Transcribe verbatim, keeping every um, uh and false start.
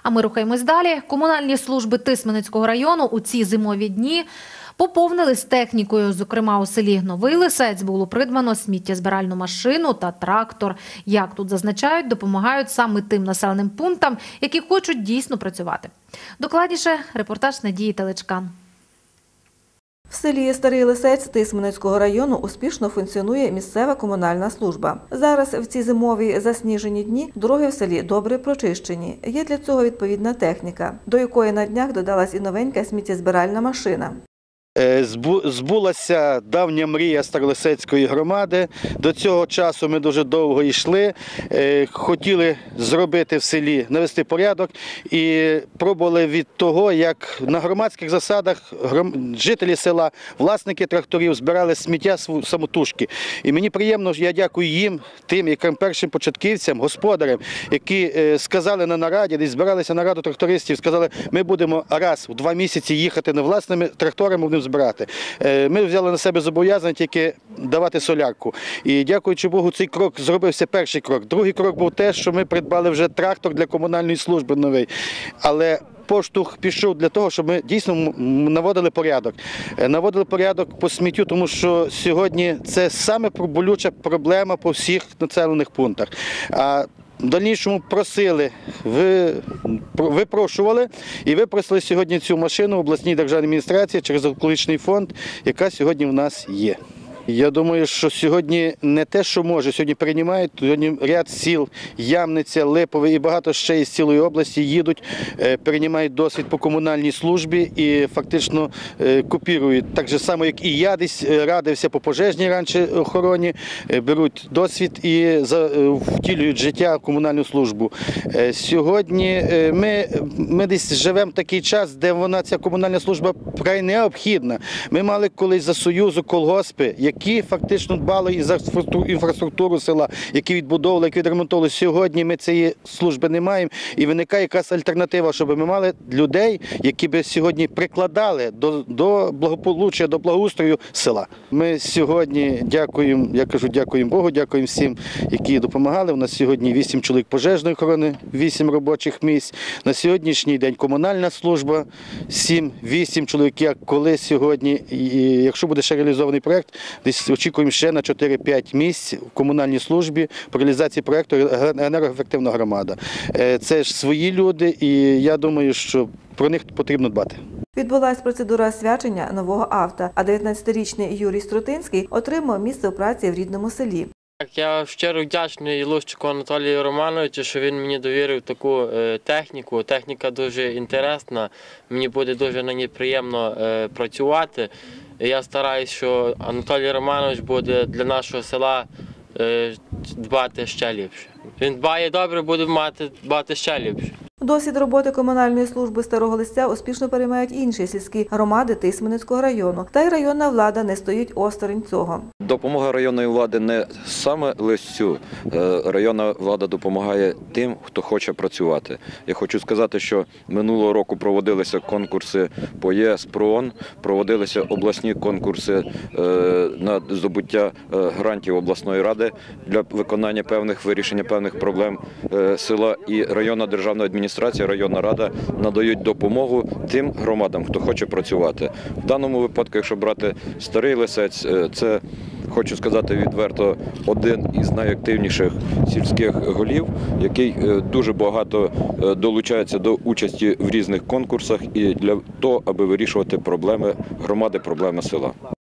А ми рухаємось далі. Комунальні служби Тисменецького району у ці зимові дні поповнились технікою. Зокрема, у селі Новий Лисець було придбано сміттєзбиральну машину та трактор. Як тут зазначають, допомагають саме тим населеним пунктам, які хочуть дійсно працювати. Докладніше репортаж Надії Теличкан. В селі Старий Лисець Тисменецького району успішно функціонує місцева комунальна служба. Зараз в ці зимові засніжені дні дороги в селі добре прочищені. Є для цього відповідна техніка, до якої на днях додалась і новенька сміттєзбиральна машина. Збулася давня мрія Старолисецької громади. До цього часу ми дуже довго йшли, хотіли зробити в селі, навести порядок і пробували від того, як на громадських засадах жителі села, власники тракторів збирали сміття самотужки. І мені приємно, я дякую їм, тим, яким першим початківцям, господарям, які сказали на нараді, десь збиралися на раду трактористів, сказали, ми будемо раз у два місяці їхати не власними тракторами, будемо збирати. Ми взяли на себе зобов'язання тільки давати солярку. І дякуючи Богу, цей крок зробився перший крок. Другий крок був те, що ми придбали вже трактор для комунальної служби новий. Але поштовх пішов для того, щоб ми дійсно наводили порядок. Наводили порядок по сміттю, тому що сьогодні це саме болюча проблема по всіх населених пунктах. А в дальнішому просили, випрошували і випросили сьогодні цю машину в обласній державній адміністрації через екологічний фонд, яка сьогодні в нас є. Я думаю, що сьогодні не те, що може, сьогодні приймають, сьогодні ряд сіл, Ямниця, Липове і багато ще із цілої області їдуть, приймають досвід по комунальній службі і фактично копірують. Так же само, як і я десь радився по пожежній раніше охороні, беруть досвід і втілюють життя в комунальну службу. Сьогодні ми, ми десь живемо в такий час, де вона, ця комунальна служба, вкрай необхідна. Ми мали колись за Союзу колгоспи, які фактично дбали і за інфраструктуру села, які відбудовували, які відремонтували. Сьогодні ми цієї служби не маємо і виникає якась альтернатива, щоб ми мали людей, які би сьогодні прикладали до, до благополуччя, до благоустрою села. Ми сьогодні дякуємо, я кажу, дякуємо Богу, дякуємо всім, які допомагали. У нас сьогодні вісім чоловік пожежної охорони, вісім робочих місць. На сьогоднішній день комунальна служба, сім вісім чоловік, як коли сьогодні, і якщо буде ще реалізований проєкт, десь очікуємо ще на чотири-п'ять місць в комунальній службі по реалізації проєкту «Енергоефективна громада». Це ж свої люди, і я думаю, що про них потрібно дбати. Відбулась процедура освячення нового авто, а дев'ятнадцятирічний Юрій Струтинський отримав місце в праці в рідному селі. Я щиро вдячний Лущику Анатолію Романовичу, що він мені довірив таку техніку. Техніка дуже інтересна, мені буде дуже на ній приємно працювати. Я стараюсь, що Анатолій Романович буде для нашого села дбати ще ліпше. Він дбає добре, буде мати дбати ще ліпше. Досвід роботи комунальної служби Старого Лисця успішно переймають інші сільські громади Тисменецького району. Та й районна влада не стоїть осторонь цього. Допомога районної влади не саме Лисцю. Районна влада допомагає тим, хто хоче працювати. Я хочу сказати, що минулого року проводилися конкурси по ЄС, ПРООН, проводилися обласні конкурси на здобуття грантів обласної ради для виконання певних, вирішення певних проблем села, і районна державна адміністрація, районна рада надають допомогу тим громадам, хто хоче працювати. В даному випадку, якщо брати Старий Лисець, це, хочу сказати відверто, один із найактивніших сільських голів, який дуже багато долучається до участі в різних конкурсах і для того, аби вирішувати проблеми громади, проблеми села.